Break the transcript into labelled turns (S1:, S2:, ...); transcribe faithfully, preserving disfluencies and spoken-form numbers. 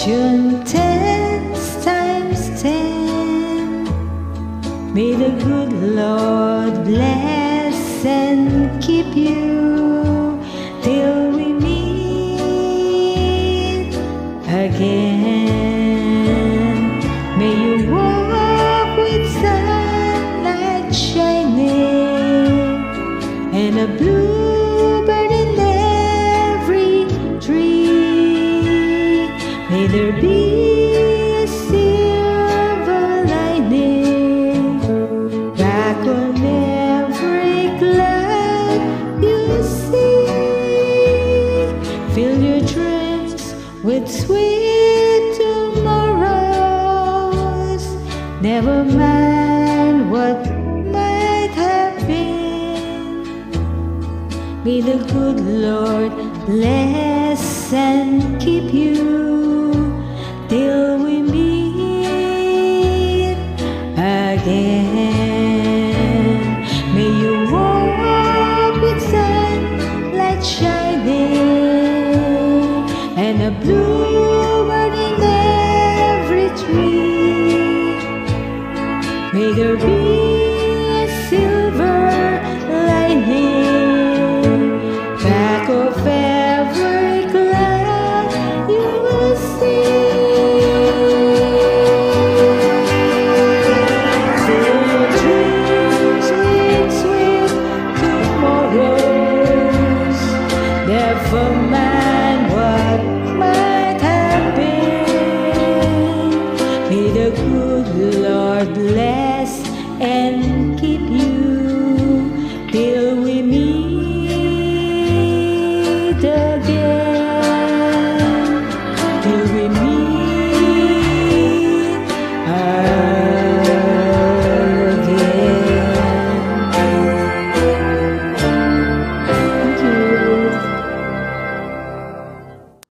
S1: fortune ten times ten. May the good Lord bless and keep you till we meet again. May you walk with sunlight shining and a bluebird in every tree. May there be a silver lining back on every cloud you see. Fill your dreams with sweet tomorrows. Never mind what might have been. May the good Lord bless and keep you